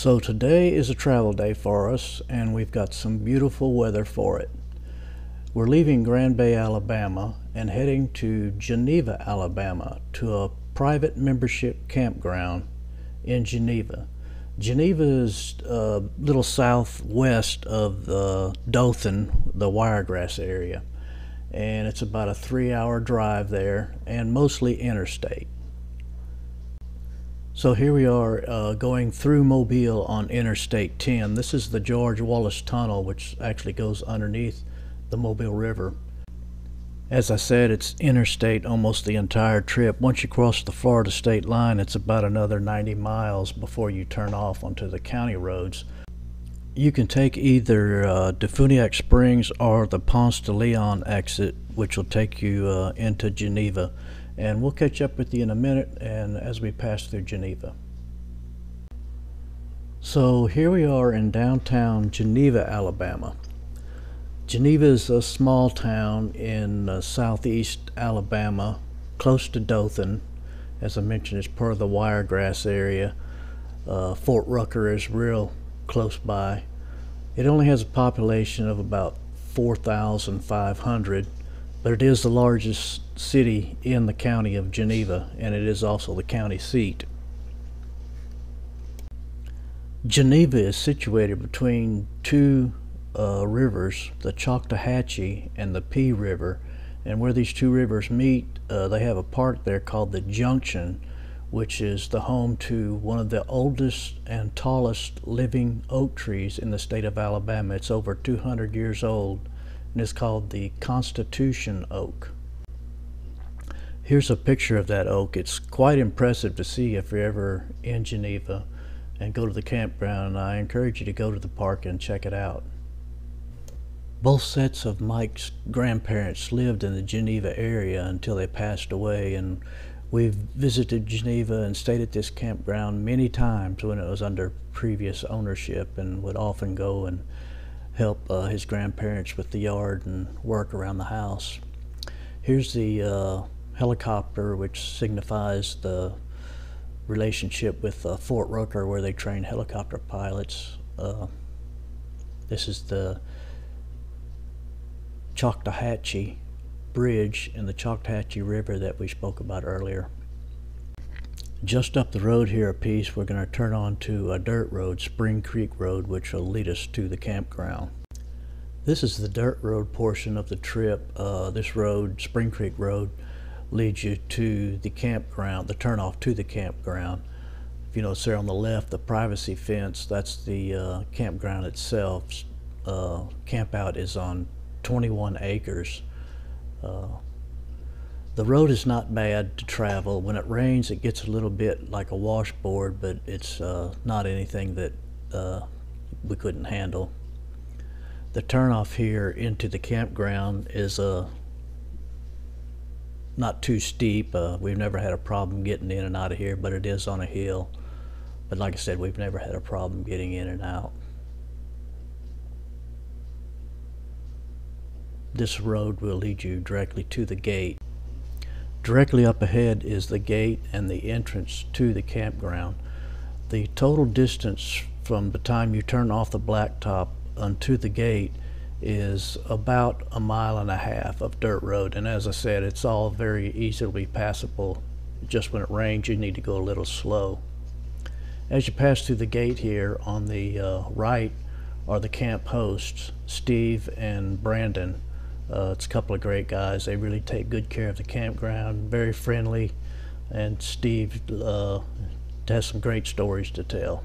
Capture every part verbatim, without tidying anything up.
So today is a travel day for us, and we've got some beautiful weather for it. We're leaving Grand Bay, Alabama, and heading to Geneva, Alabama, to a private membership campground in Geneva. Geneva is a little southwest of the Dothan, the Wiregrass area, and it's about a three-hour drive there, and mostly interstate. So here we are uh, going through Mobile on Interstate ten. This is the George Wallace Tunnel, which actually goes underneath the Mobile River. As I said, it's interstate almost the entire trip. Once you cross the Florida state line, it's about another ninety miles before you turn off onto the county roads. You can take either uh, Defuniak Springs or the Ponce de Leon exit, which will take you uh, into Geneva. And we'll catch up with you in a minute and as we pass through Geneva. So here we are in downtown Geneva, Alabama. Geneva is a small town in uh, southeast Alabama, close to Dothan. As I mentioned, it's part of the Wiregrass area. Uh, Fort Rucker is real close by. It only has a population of about four thousand five hundred. But it is the largest city in the county of Geneva, and it is also the county seat. Geneva is situated between two uh, rivers, the Choctawhatchee and the Pea River, and where these two rivers meet, uh, they have a park there called the Junction, which is the home to one of the oldest and tallest living oak trees in the state of Alabama. It's over two hundred years old. And it's called the Constitution Oak. Here's a picture of that oak. It's quite impressive to see if you're ever in Geneva and go to the campground. I encourage you to go to the park and check it out. Both sets of Mike's grandparents lived in the Geneva area until they passed away, and we've visited Geneva and stayed at this campground many times when it was under previous ownership, and would often go and help uh, his grandparents with the yard and work around the house. Here's the uh, helicopter, which signifies the relationship with uh, Fort Rucker, where they train helicopter pilots. Uh, this is the Choctawhatchee Bridge in the Choctawhatchee River that we spoke about earlier. Just up the road here a piece, we're going to turn on to a dirt road, Spring Creek Road, which will lead us to the campground. This is the dirt road portion of the trip. Uh, this road, Spring Creek Road, leads you to the campground, the turnoff to the campground. If you notice there on the left, the privacy fence, that's the uh, campground itself. Uh, CampOut is on twenty-one acres. Uh, The road is not bad to travel. When it rains, it gets a little bit like a washboard, but it's uh, not anything that uh, we couldn't handle. The turnoff here into the campground is uh, not too steep. Uh, we've never had a problem getting in and out of here, but it is on a hill. But like I said, we've never had a problem getting in and out. This road will lead you directly to the gate. Directly up ahead is the gate and the entrance to the campground. The total distance from the time you turn off the blacktop onto the gate is about a mile and a half of dirt road, and as I said, it's all very easily passable. Just when it rains, you need to go a little slow. As you pass through the gate here, on the uh, right are the camp hosts, Steve and Brandon. Uh, it's a couple of great guys. They really take good care of the campground, very friendly, and Steve uh, has some great stories to tell.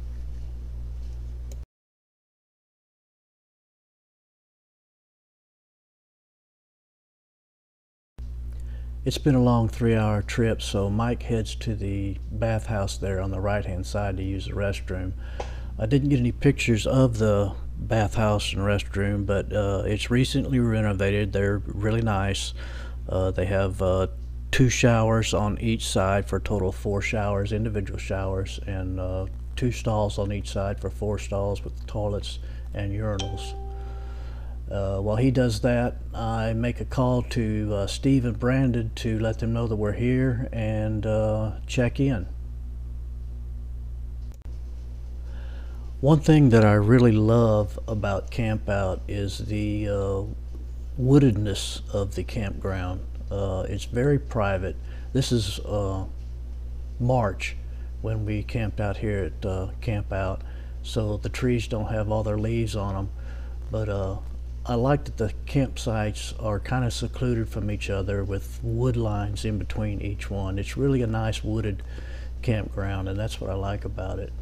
It's been a long three-hour trip, so Mike heads to the bathhouse there on the right-hand side to use the restroom. I didn't get any pictures of the bathhouse and restroom, but uh, it's recently renovated. They're really nice. Uh, they have uh, two showers on each side for a total of four showers, individual showers, and uh, two stalls on each side for four stalls with toilets and urinals. Uh, while he does that, I make a call to uh, Steve and Brandon to let them know that we're here and uh, check in. One thing that I really love about CampOut is the uh, woodedness of the campground. Uh, it's very private. This is uh, March when we camped out here at uh, CampOut, so the trees don't have all their leaves on them. But uh, I like that the campsites are kind of secluded from each other with wood lines in between each one. It's really a nice wooded campground, and that's what I like about it.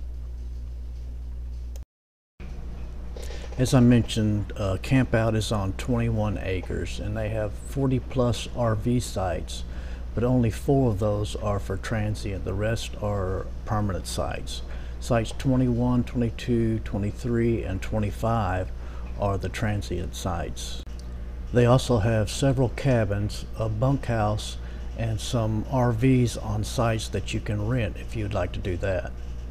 As I mentioned, uh, CampOut is on twenty-one acres, and they have forty plus R V sites, but only four of those are for transient. The rest are permanent sites. Sites twenty-one, twenty-two, twenty-three, and twenty-five are the transient sites. They also have several cabins, a bunkhouse, and some R Vs on sites that you can rent if you'd like to do that.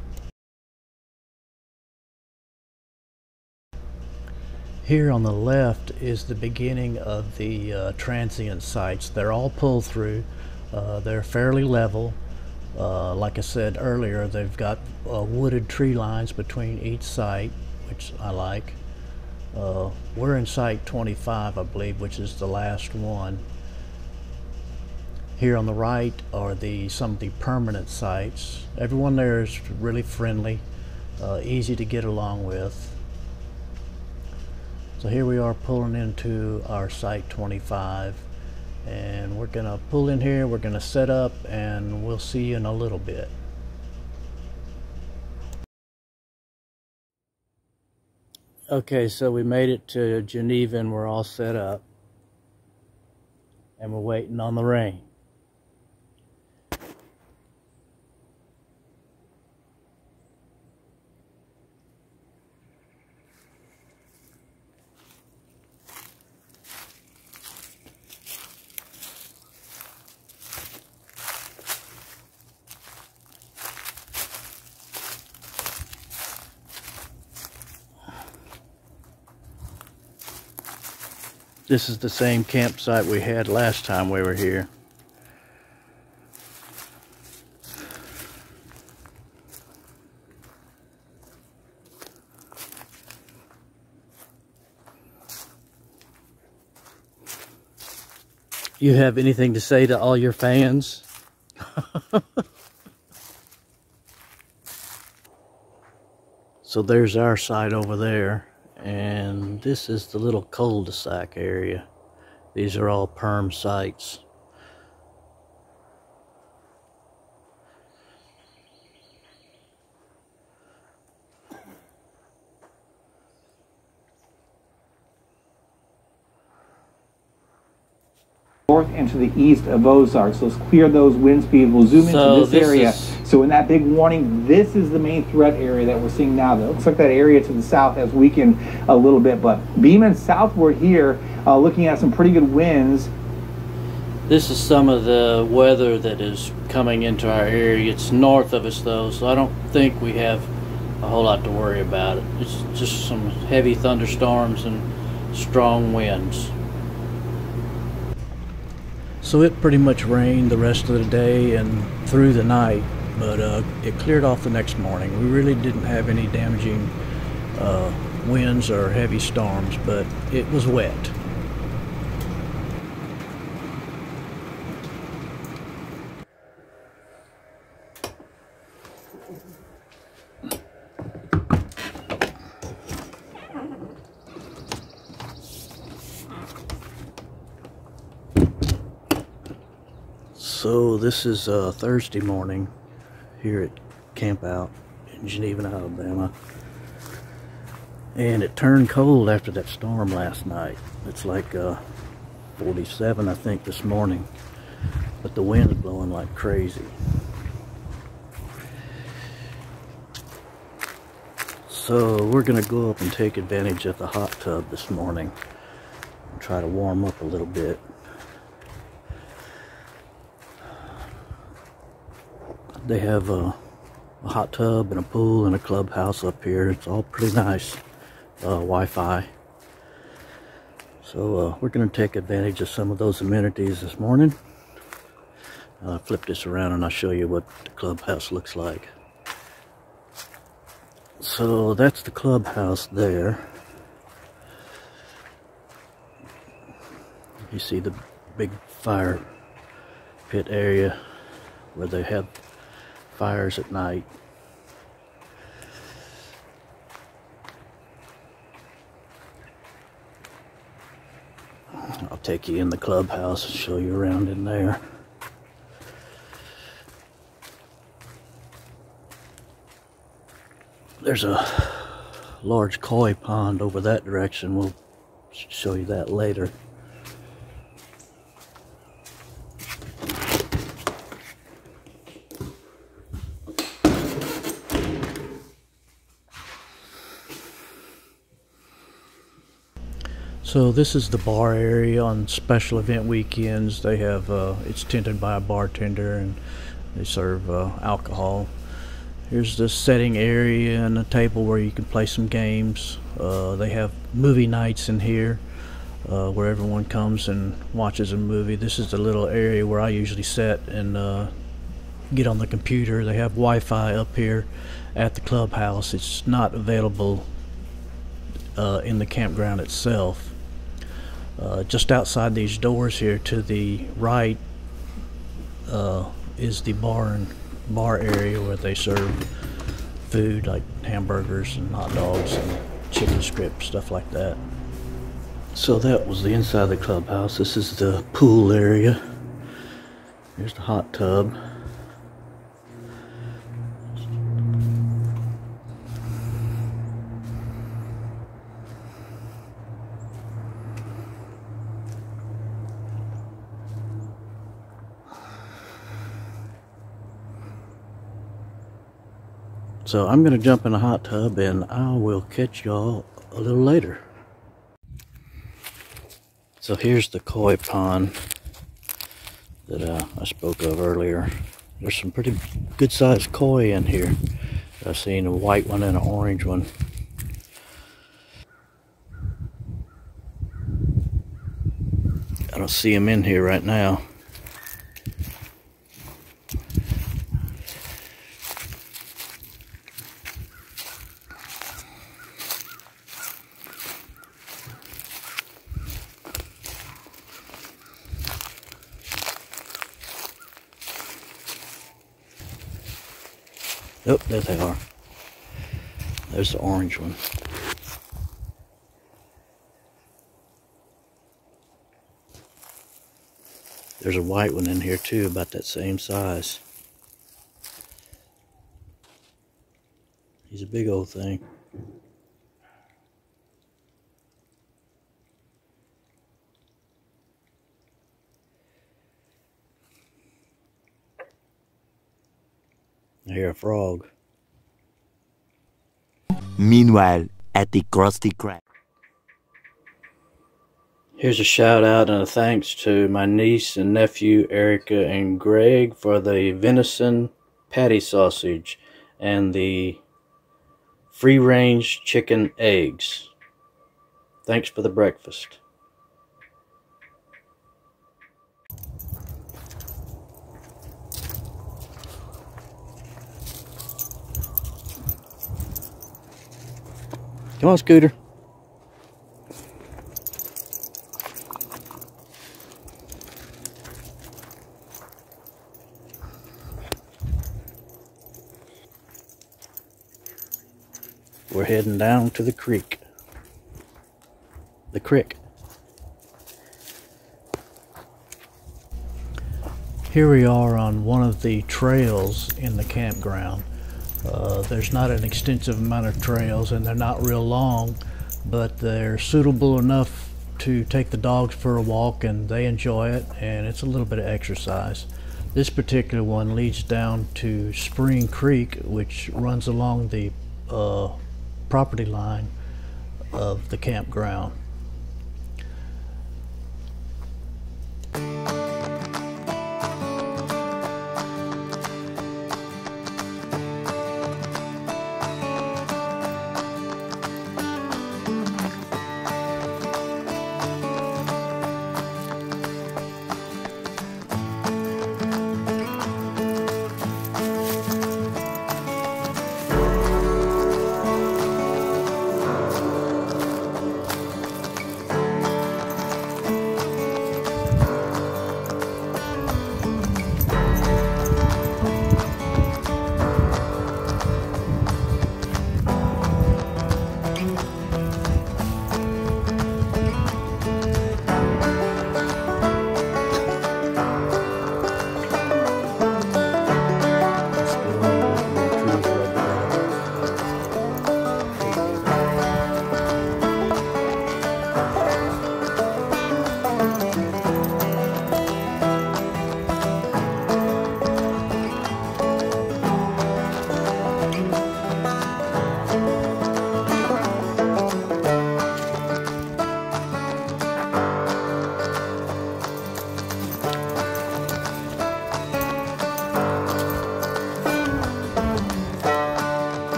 Here on the left is the beginning of the uh, transient sites. They're all pull through. Uh, they're fairly level. Uh, like I said earlier, they've got uh, wooded tree lines between each site, which I like. Uh, we're in site twenty-five, I believe, which is the last one. Here on the right are the some of the permanent sites. Everyone there is really friendly, uh, easy to get along with. So here we are pulling into our site twenty-five, and we're gonna pull in here, we're gonna set up, and we'll see you in a little bit. Okay, so we made it to Geneva and we're all set up, and we're waiting on the rain. This is the same campsite we had last time we were here. You have anything to say to all your fans? So there's our site over there. And this is the little cul-de-sac area. These are all perm sites. North and to the east of Ozarks. So let's clear those wind speeds. We'll zoom So into this, this area. is- So in that big warning, this is the main threat area that we're seeing now. It looks like that area to the south has weakened a little bit, but beaming southward here, uh, looking at some pretty good winds. This is some of the weather that is coming into our area. It's north of us though, so I don't think we have a whole lot to worry about it. It's just some heavy thunderstorms and strong winds. So it pretty much rained the rest of the day and through the night, but uh, it cleared off the next morning. We really didn't have any damaging uh, winds or heavy storms, but it was wet. So this is uh, Thursday morning here at CampOut in Geneva, Alabama. And it turned cold after that storm last night. It's like uh, forty-seven, I think, this morning. But the wind's blowing like crazy. So we're gonna go up and take advantage of the hot tub this morning and try to warm up a little bit. They have a, a hot tub and a pool and a clubhouse up here. It's all pretty nice. Uh, Wi-Fi. So uh, we're going to take advantage of some of those amenities this morning. I'll flip this around and I'll show you what the clubhouse looks like. So that's the clubhouse there. You see the big fire pit area where they have fires at night. I'll take you in the clubhouse and show you around in there. There's a large koi pond over that direction. We'll show you that later. So this is the bar area on special event weekends. They have uh, it's tended by a bartender and they serve uh, alcohol. Here's the setting area and a table where you can play some games. Uh, they have movie nights in here uh, where everyone comes and watches a movie. This is the little area where I usually sit and uh, get on the computer. They have Wi-Fi up here at the clubhouse. It's not available uh, in the campground itself. Uh, just outside these doors here to the right uh, is the bar and bar area where they serve food like hamburgers and hot dogs and chicken strips, stuff like that. So that was the inside of the clubhouse. This is the pool area. Here's the hot tub. So I'm going to jump in a hot tub and I will catch y'all a little later. So here's the koi pond that uh, I spoke of earlier. There's some pretty good sized koi in here. I've seen a white one and an orange one. I don't see them in here right now. Oh, there they are. There's the orange one. There's a white one in here too, about that same size. He's a big old thing. I hear a frog. Meanwhile, at the Krusty Krab. Here's a shout out and a thanks to my niece and nephew Erica and Greg for the venison patty sausage and the free range chicken eggs. Thanks for the breakfast. Come on, Scooter. We're heading down to the creek. The creek. Here we are on one of the trails in the campground. Uh, there's not an extensive amount of trails and they're not real long, but they're suitable enough to take the dogs for a walk and they enjoy it, and it's a little bit of exercise. This particular one leads down to Spring Creek, which runs along the uh, property line of the campground.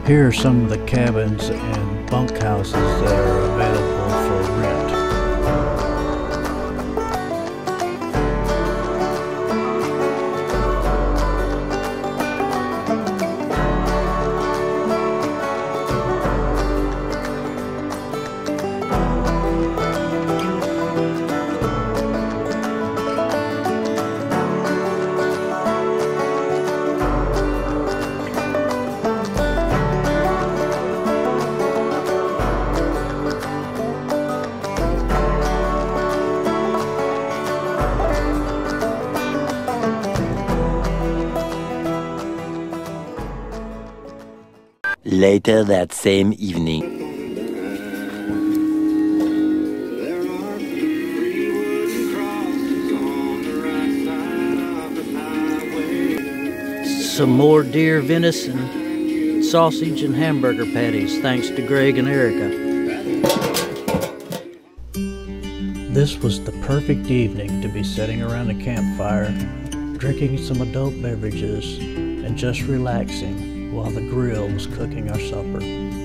Here are some of the cabins and bunkhouses that are available for rent. Later that same evening. Some more deer venison, sausage, and hamburger patties, thanks to Greg and Erica. This was the perfect evening to be sitting around a campfire, drinking some adult beverages, and just relaxing while the grill was cooking our supper.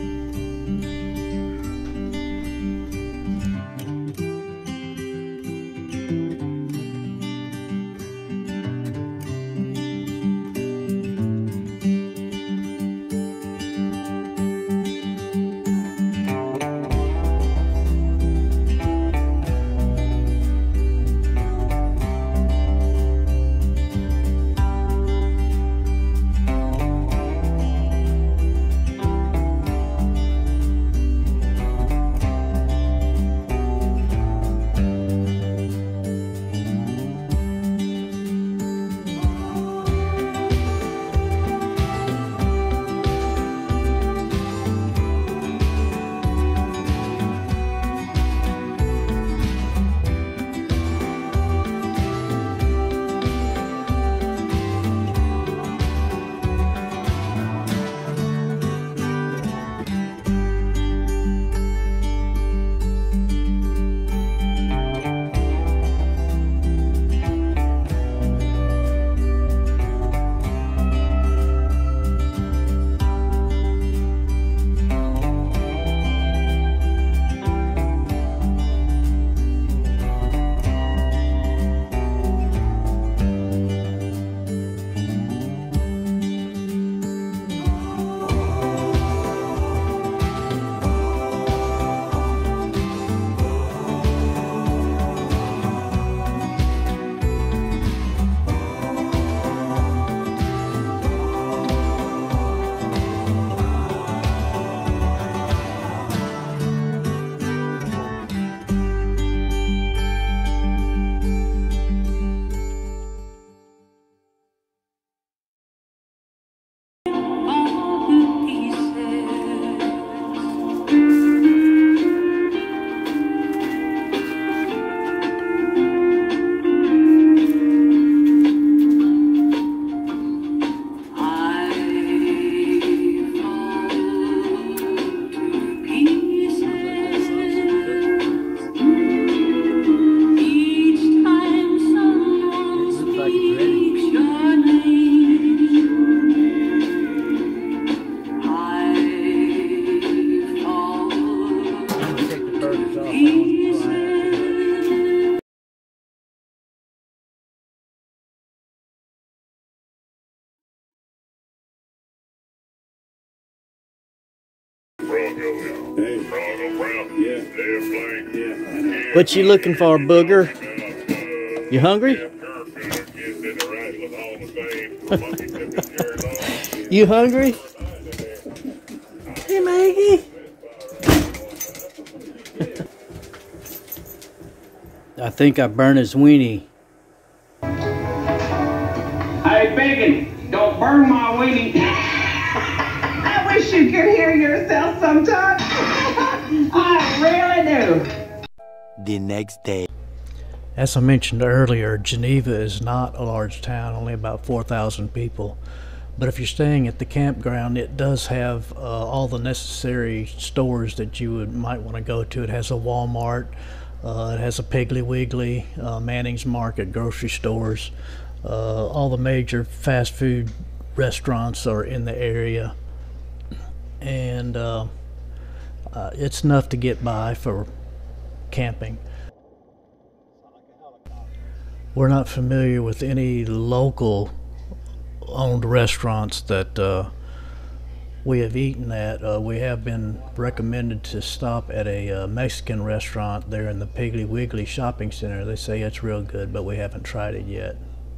What you looking for, Booger? You hungry? You hungry? Hey, Maggie. I think I burned his weenie. Hey, Bacon, don't burn my weenie. I wish you could hear yourself sometimes. I really do. The next day. As I mentioned earlier, Geneva is not a large town, only about four thousand people. But if you're staying at the campground, it does have uh, all the necessary stores that you would might want to go to. It has a Walmart, uh, it has a Piggly Wiggly, uh, Manning's Market, grocery stores. Uh, all the major fast food restaurants are in the area. and uh, uh, it's enough to get by for camping. We're not familiar with any local owned restaurants that uh, we have eaten at. Uh, we have been recommended to stop at a uh, Mexican restaurant there in the Piggly Wiggly shopping center. They say it's real good, but we haven't tried it yet.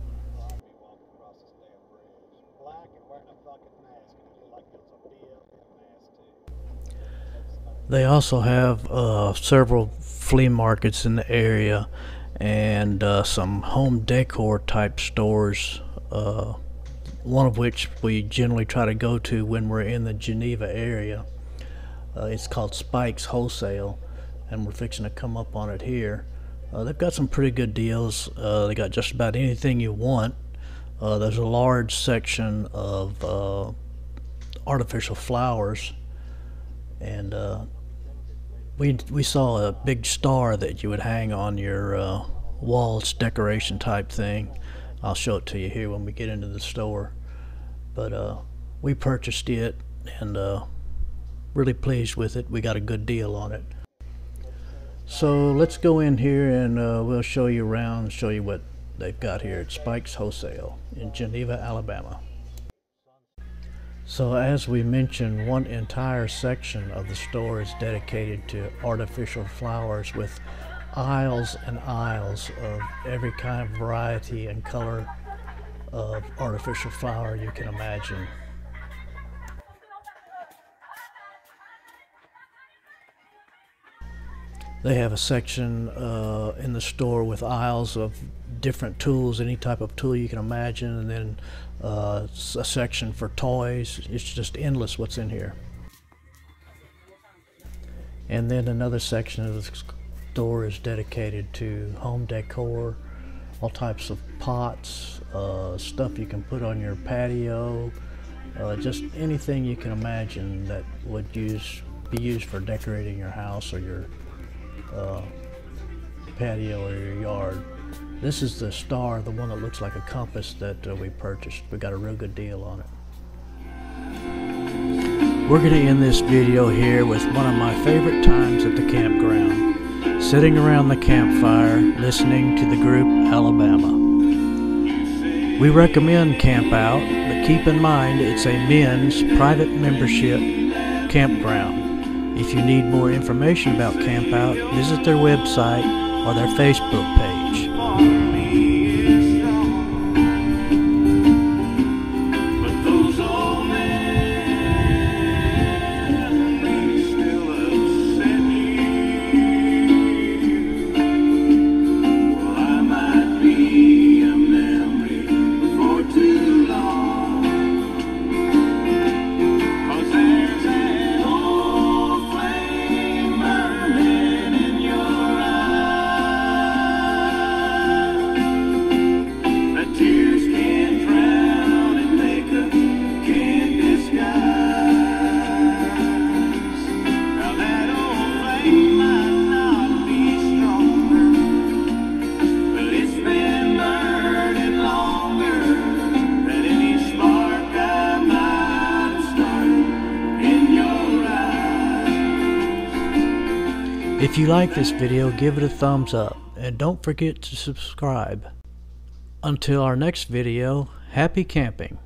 They also have uh, several flea markets in the area, and uh, some home decor type stores, uh, one of which we generally try to go to when we're in the Geneva area. Uh, it's called Spike's Wholesale, and we're fixing to come up on it here. Uh, they've got some pretty good deals. Uh, they got just about anything you want. Uh, there's a large section of uh, artificial flowers, and uh, We, we saw a big star that you would hang on your uh, walls, decoration type thing. I'll show it to you here when we get into the store. But uh, we purchased it, and uh, really pleased with it. We got a good deal on it. So let's go in here, and uh, we'll show you around, show you what they've got here at Spike's Wholesale in Geneva, Alabama. So as we mentioned, one entire section of the store is dedicated to artificial flowers, with aisles and aisles of every kind of variety and color of artificial flower you can imagine. They have a section uh, in the store with aisles of different tools, any type of tool you can imagine, and then uh, a section for toys. It's just endless what's in here. And then another section of the store is dedicated to home decor, all types of pots, uh, stuff you can put on your patio, uh, just anything you can imagine that would use be used for decorating your house or your uh, patio or your yard. This is the star, the one that looks like a compass, that uh, we purchased. We got a real good deal on it. We're going to end this video here with one of my favorite times at the campground, sitting around the campfire listening to the group Alabama. We recommend CampOut, but keep in mind it's a men's private membership campground. If you need more information about CampOut, visit their website or their Facebook page. If you like this video, give it a thumbs up, and don't forget to subscribe. Until our next video, happy camping!